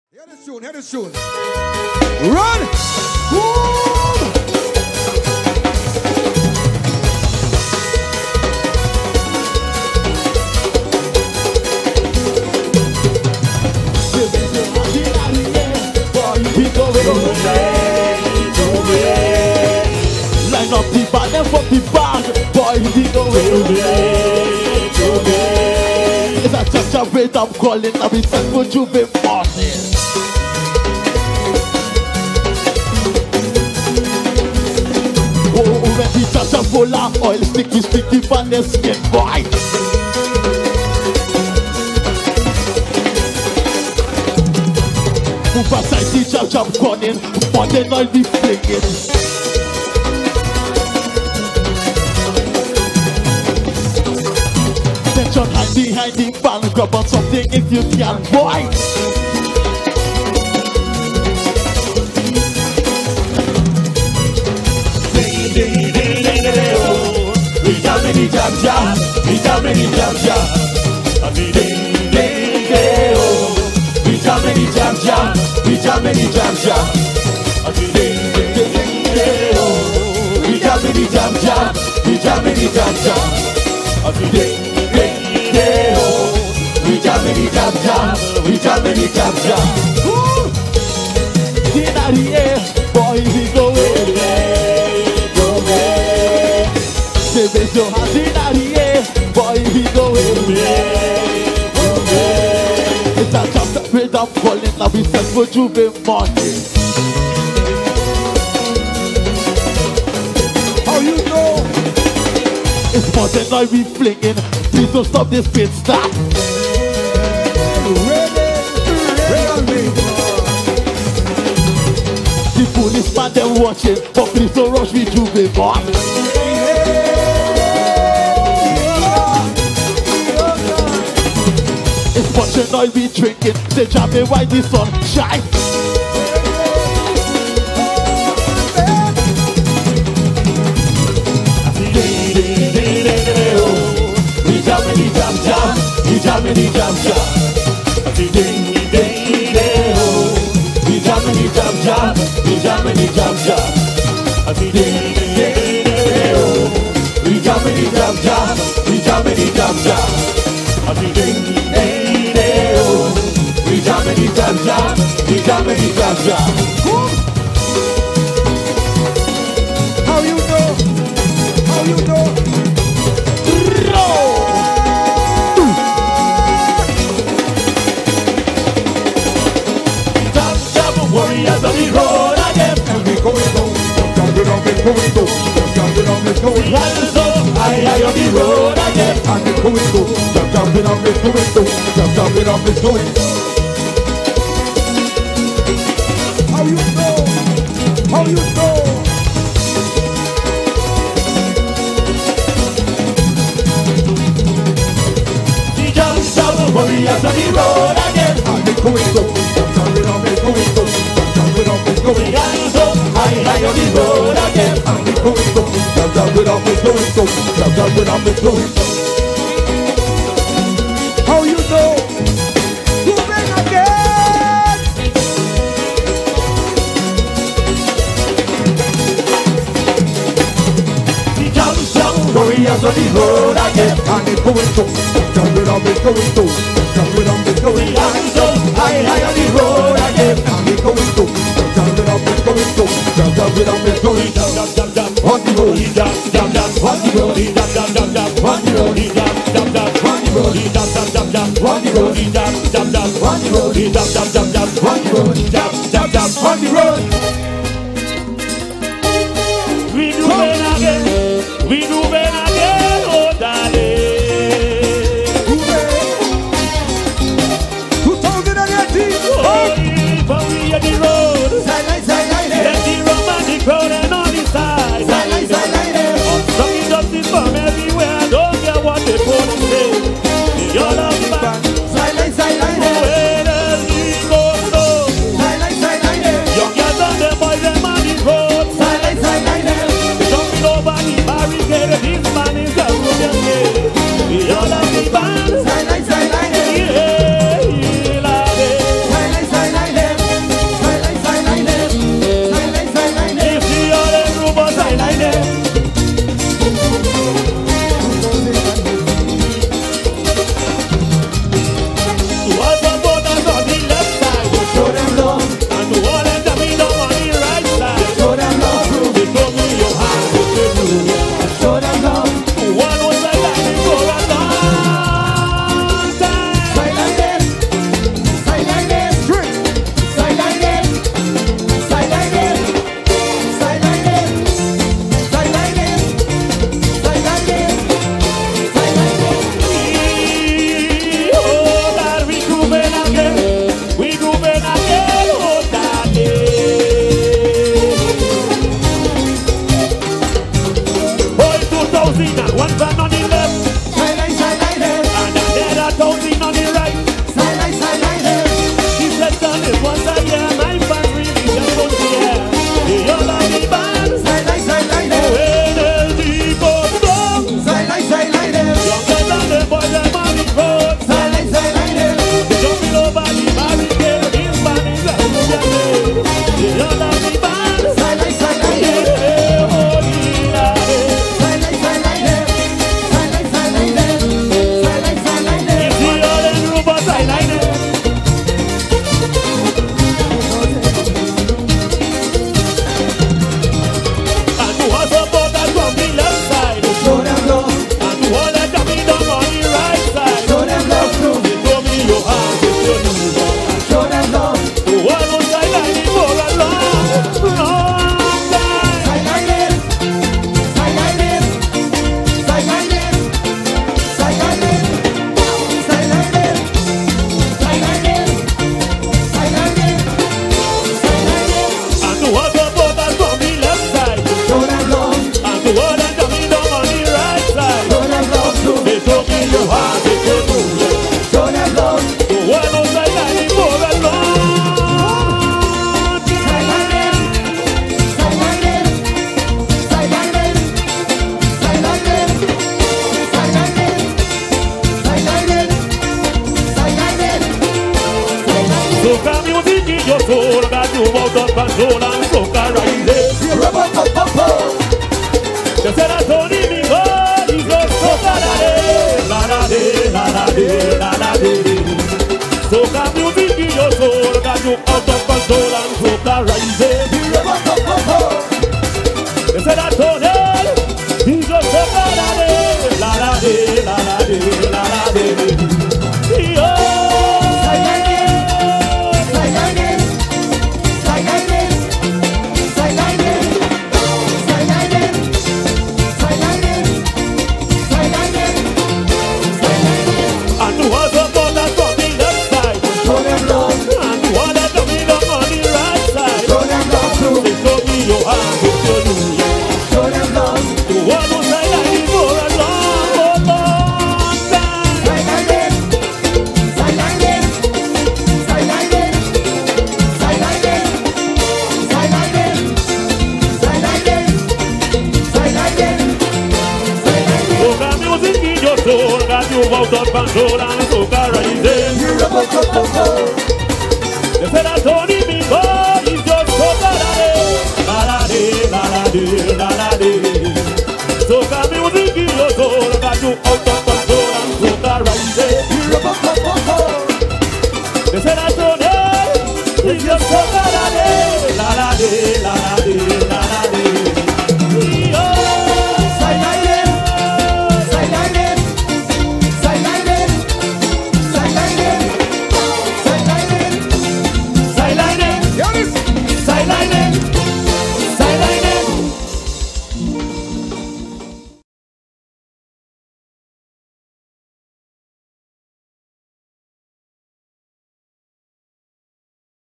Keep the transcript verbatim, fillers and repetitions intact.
Hear this tune, hear this tune. Run! Boom! Line up the band and fuck the band. Boy, we go away. It's a cha-cha rate I'm calling. I'll be sent for Juve morning. Oh, when the cha-cha full of oil, sticky, sticky, band and skin white. Move aside the cha-cha calling, but then I'll be flinging. Hide behind the van, grab on something if you can, boy. We jam many jam jam, we jam many jam jam. We jam many jam jam, we jam many jam jam. We jam many jam jam, we jam many jam jam. We jam many jam jam, we jam many jam jam. In the air, boy, we go away, go away. Say raise your hands in the air, boy, we go away, go away. It's a chapter with up calling, now we set for Juve morning. How you know? It's more than I be flinging. Please don't stop this pit stop. The policeman them watching, but please don't rush me to the boss. It's watching I be drinking. They jam me while the sun shine. We jam many jam jam, we jam many jam jam. We jam many jam jam, we jam many jam jam. We jam many jam jam, we jam many jam jam. We jam many jam jam, we jam many jam jam. How you know? How you know? Warriors on the road again, and we going down, jump it up, it's going down, jump it up, it's going down. hands up, I high on the road again, And it's going down, jump, jump it up, it's going down, jump, jump it up, it's going down. How you know? How you know? the jump jump warriors on the road again, And it's going down, jump, jump it up, it's going down, jump, jump it up, it's going down. hands up, I high on the road again. And it's going down, jump, jump it up, it's going down, jump, jump it up, it's going down. How you know? Moving again. The jump jump warriors on the road again, And it's going down, jump, jump it up, it's going down, jump, jump it up, it's going down. hands up, I high on the road again. And it's going down, jump, jump it up, it's going down, jump, jump it up, it's going down. Jump jump jump On the road, jump jump jump on the road, jump jump jump jump on the road, jump jump jump on the road, jump jump jump jump on the road, jump jump jump on the road, jump jump jump jump on the road, jump jump jump on the road. we do it again, we do it again, oh darling. twenty eighteen. Oh, but we are the road. Sideline, sideline, Let the romantic crowd and on the side. sideline, sideline. Sucking justice from everywhere. I don't care what they want to say. They all love the band. Sideline, sideline, Where does he go? So, sideline, sideline, young girls and the boys them on the road. sideline, sideline. They jumping over the barricade. Soca music in your soul, got you out of control and soca rising. The serotonin in God is your soca la la de, la la de, la la de. Soca music in your soul, got you out of control and soca rising. The serotonin is your soca la de, la la de, la la de, la la de. Out of control and soca rising. The serotonin in God is just soca la la de, la la de, la la de. Soca music in your soul, got you out of control and soca rising. The serotonin is just soca la de, la la de, la la de.